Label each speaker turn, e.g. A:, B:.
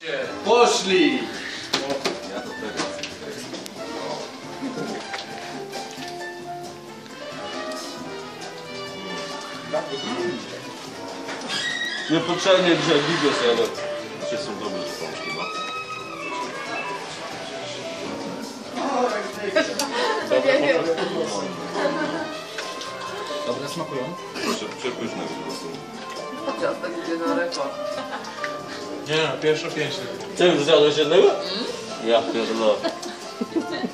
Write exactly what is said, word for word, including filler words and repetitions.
A: Poszli!
B: Ja to teraz. Niepotrzebnie grze bigos, ale dzisiaj są dobre te pączki, no.
C: Dobre smakują?
B: Przepyszne po prostu.
D: Ciastek idzie na rekord.
C: Nie no, pierwsze pięć.
B: Ty już zjadłeś jednego? Ja pierdolę.